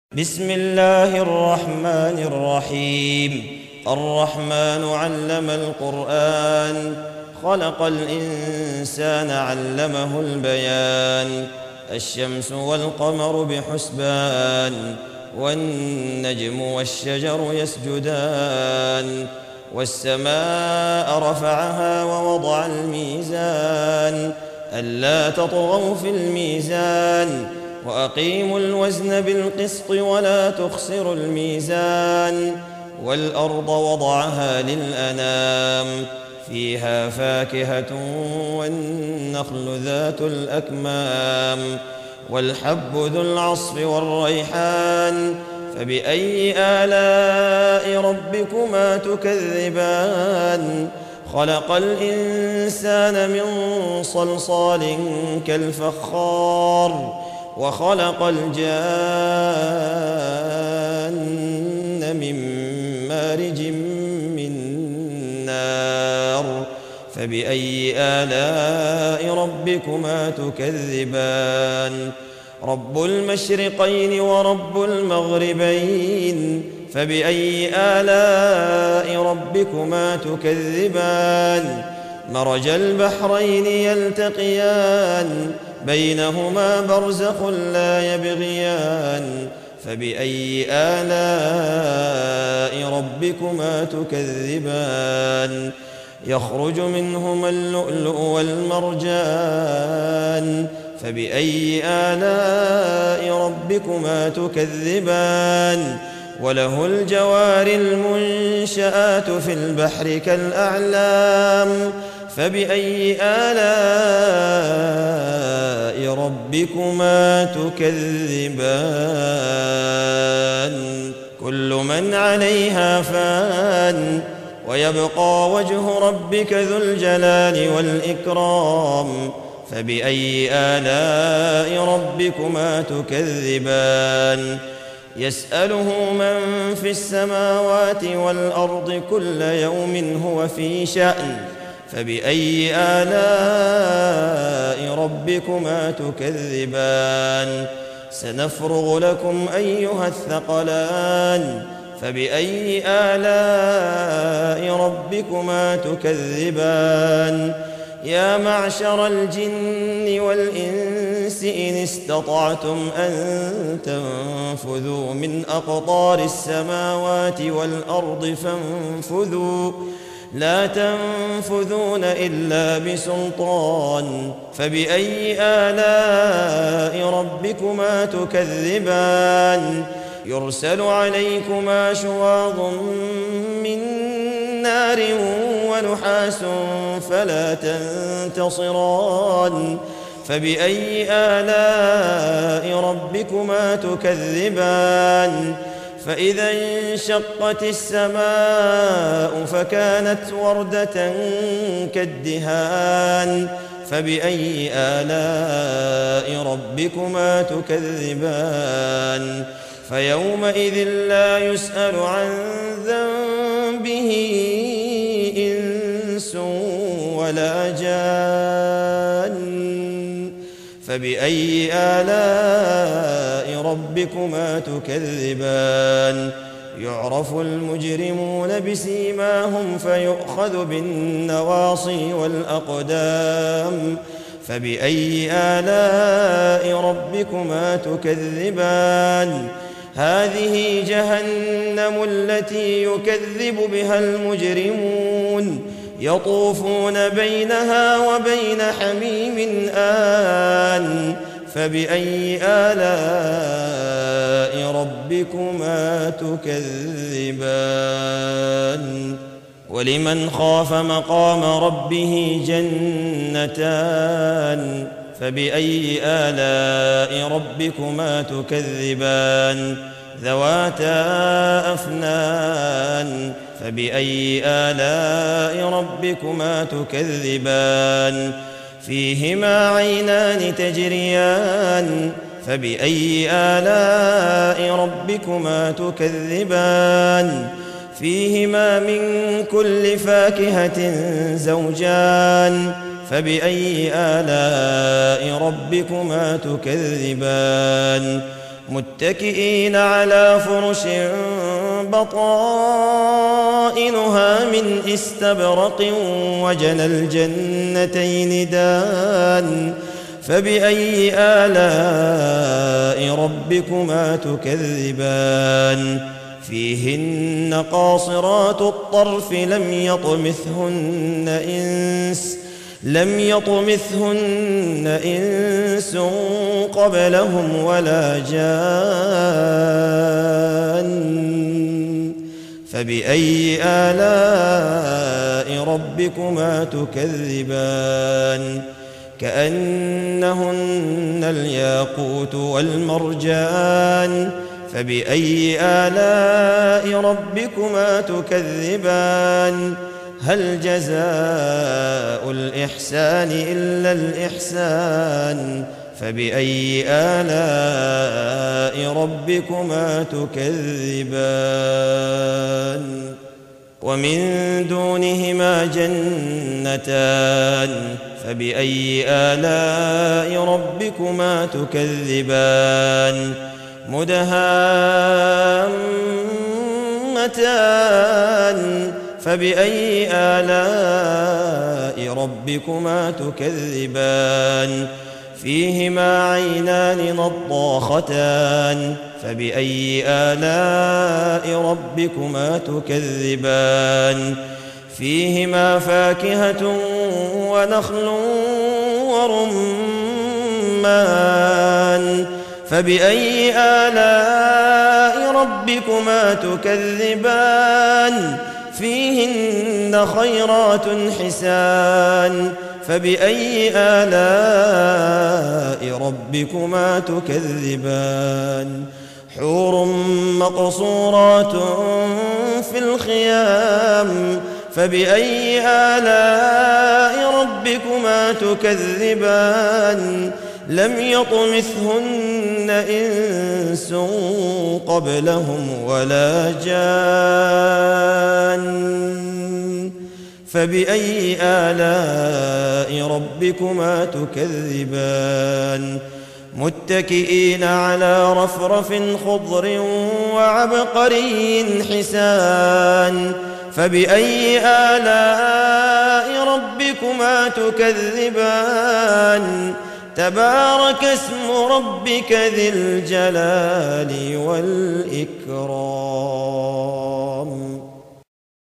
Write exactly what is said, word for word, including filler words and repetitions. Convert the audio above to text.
بسم الله الرحمن الرحيم. الرحمن علم القرآن، خلق الإنسان علمه البيان. الشمس والقمر بحسبان، والنجم والشجر يسجدان. والسماء رفعها ووضع الميزان، ألا تطغوا في الميزان، وأقيموا الوزن بالقسط ولا تخسروا الميزان. والأرض وضعها للأنام، فيها فاكهة والنخل ذات الأكمام، والحب ذو العصف والريحان. فبأي آلاء ربكما تكذبان؟ خلق الإنسان من صلصال كالفخار، وخلق الجان من مارج من نار. فبأي آلاء ربكما تكذبان؟ رب المشرقين ورب المغربين، فبأي آلاء ربكما تكذبان؟ مرج البحرين يلتقيان، بينهما برزخ لا يبغيان. فبأي آلاء ربكما تكذبان؟ يخرج منهما اللؤلؤ والمرجان. فبأي آلاء ربكما تكذبان؟ وله الجوار المنشآت في البحر كالأعلام. فبأي آلاء ربكما تكذبان؟ كل من عليها فان، ويبقى وجه ربك ذو الجلال والإكرام. فبأي آلاء ربكما تكذبان؟ يسأله من في السماوات والأرض كل يوم هو في شأن. فبأي آلاء ربكما تكذبان؟ سنفرغ لكم أيها الثقلان. فبأي آلاء ربكما تكذبان؟ يا معشر الجن والإنس إن استطعتم أن تنفذوا من أقطار السماوات والأرض فانفذوا، لا تنفذون إلا بسلطان. فبأي آلاء ربكما تكذبان؟ يرسل عليكما شواظ من نار ونحاس فلا تنتصران. فبأي آلاء ربكما تكذبان؟ فإذا انشقت السماء فكانت وردة كالدهان. فبأي آلاء ربكما تكذبان؟ فيومئذ لا يسأل عن ذنبه إنس ولا جان. فبأي آلاء ربكما تكذبان؟ يعرف المجرمون بسيماهم فيؤخذ بالنواصي والأقدام. فبأي آلاء ربكما تكذبان؟ هذه جهنم التي يكذب بها المجرمون، يطوفون بينها وبين حميم آن. فبأي آلاء ربكما تكذبان؟ ولمن خاف مقام ربه جنتان. فبأي آلاء ربكما تكذبان؟ ذواتا أفنان. فبأي آلاء ربكما تكذبان؟ فيهما عينان تجريان. فبأي آلاء ربكما تكذبان؟ فيهما من كل فاكهة زوجان. فبأي آلاء ربكما تكذبان؟ متكئين على فرش بطائنها من استبرق وجنى الجنتين دان فبأي آلاء ربكما تكذبان فيهن قاصرات الطرف لم يطمثهن إنس لم يطمثهن إنس قبلهم ولا جان فبأي آلاء ربكما تكذبان كأنهن الياقوت والمرجان فبأي آلاء ربكما تكذبان هل جزاء الإحسان إلا الإحسان فبأي آلاء ربكما تكذبان ومن دونهما جنتان فبأي آلاء ربكما تكذبان مدهامتان فبأي آلاء ربكما تكذبان فيهما عينان نضاختان فبأي آلاء ربكما تكذبان فيهما فاكهة ونخل ورمان فبأي آلاء ربكما تكذبان فيهن خيرات حسان فبأي آلاء ربكما تكذبان حور مقصورات في الخيام فبأي آلاء ربكما تكذبان لم يطمثهن إنس قبلهم ولا جان فبأي آلاء ربكما تكذبان متكئين على رفرف خضر وعبقري حسان فبأي آلاء ربكما تكذبان تبارك اسم ربك ذي الجلال والإكرام.